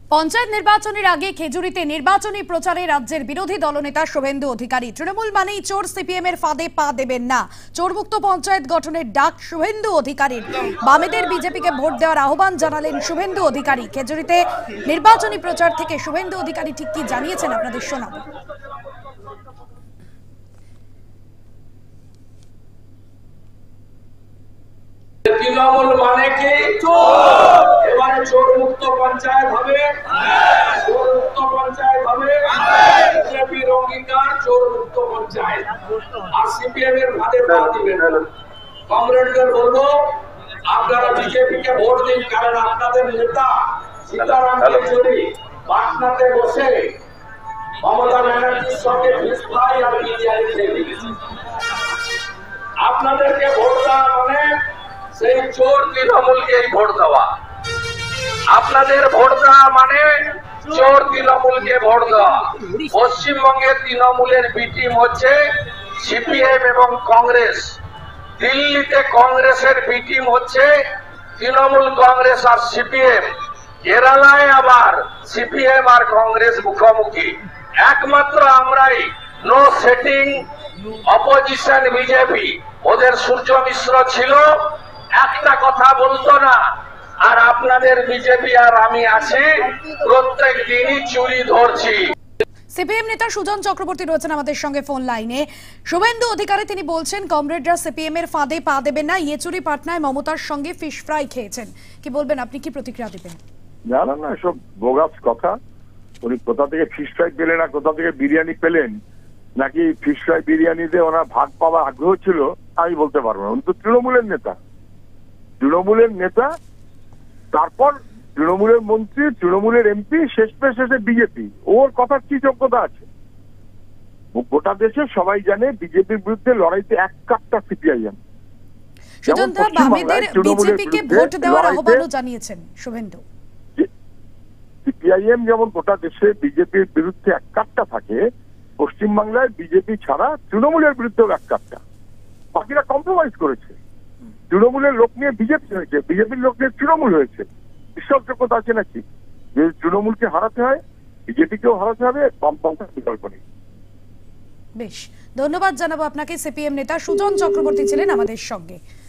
পঞ্চায়েত নির্বাচনের আগে খেজুরিতে নির্বাচনী প্রচারে রাজ্যের বিরোধী দলনেতা শুভেন্দু অধিকারী তৃণমূল মানেই চোর, সিপিএম এর ফাঁদে পা দেবেন না। চোরমুক্ত পঞ্চায়েত গঠনের ডাক শুভেন্দু অধিকারীর। বামেদের বিজেপিকে ভোট দেওয়ার আহ্বান জানালেন শুভেন্দু অধিকারী। খেজুরিতে নির্বাচনী প্রচার থেকে শুভেন্দু অধিকারী ঠিক কি জানিয়েছেন আপনাদের শোনাবো। তৃণমূল মানে কি এবারে চোর মুক্ত পঞ্চায়েত হবে, চোর মুক্ত পঞ্চায়েত হবে, বিজেপির অঙ্গীকার চোর মুক্ত পঞ্চায়েত। আর সিপিএম এর ভাতে পা দিবেন না। কমরেডদের বলবো আপনারা বিজেপিকে ভোট দিন, কারণ আপনাদের নেতা সীতারামকে যদি পাটনাতে বসে মমতা ব্যানার্জির সঙ্গে ঘুষ খাই আর বিরিয়ানি খেয়ে দিয়েছে। আপনাদেরকে ভোট দেওয়া মানে সেই চোর তৃণমূলকে ভোট দেওয়া। আপনাদের ভোট দেওয়া মানে চোর তৃণমূলকে ভোট দেওয়া। পশ্চিমবঙ্গের তৃণমূলের বি টিম হচ্ছে সিপিএম এবং কংগ্রেস। দিল্লিতে কংগ্রেসের বি টিম হচ্ছে তৃণমূল কংগ্রেস আর সিপিএম। কেরালায় আবার সিপিএম আর কংগ্রেস মুখোমুখি। একমাত্র আমরাই নো সেটিং অপোজিশন বিজেপি। ওদের সূর্য মিশ্র ছিল, একটা কথা বলতো না। আর আপনাদের বিজেপি আর আমি আছি, প্রত্যেক দিনই চুরি ধরছি। সিপিএম নেতা সুজন চক্রবর্তী রয়েছেন আমাদের সঙ্গে ফোন লাইনে। শুভেন্দু অধিকারী তিনি বলছেন কমরেডরা সিপিএম এর ফাঁদে পা দেবেন না। ইয়েচুরি পাটনায় মমতার সঙ্গে ফিশ ফ্রাই খেয়েছেন। কি বলবেন, আপনি কি প্রতিক্রিয়া দিবেন? জানেন না, সব বোগাস কথা। উনি কোথা থেকে ফিশ ফ্রাই পেলেন আর কোথা থেকে বিরিয়ানি পেলেন, নাকি ফিশ ফ্রাই বিরিয়ানিতে ওনার ভাগ পাওয়ার আগ্রহ ছিল আমি বলতে পারবো না। উনি তো তৃণমূলের নেতা, তৃণমূলের নেতা, তারপর তৃণমূলের মন্ত্রী, তৃণমূলের এমপি, শেষ শেষে বিজেপি। ওর কথার কি যোগ্যতা আছে? গোটা দেশে সবাই জানে বিজেপির বিরুদ্ধে লড়াইতে এক কাটটা সিপিআইএম। সুজনদা, বামেদের বিজেপিকে ভোট দেওয়ার আহ্বানও জানিয়েছেন শুভেন্দু। সিপিআইএম যেমন গোটা দেশে বিজেপির বিরুদ্ধে এক কাটটা থাকে, পশ্চিমবাংলায় বিজেপি ছাড়া তৃণমূলের বিরুদ্ধেও এক কাটটা। বাকিরা কম্প্রোমাইজ করেছে। তৃণমূলের লোক নিয়ে বিজেপি হয়েছে, বিজেপির লোক নিয়ে তৃণমূল হয়েছে। বিশ্বাসযোগ্যতা আছে নাকি? যদি তৃণমূলকে হারাতে হয়, বিজেপিকেও হারাতে হবে, বামপন্থার বিকল্প নেই। বেশ, ধন্যবাদ জানাবো আপনাকে। সিপিএম নেতা সুজন চক্রবর্তী ছিলেন আমাদের সঙ্গে।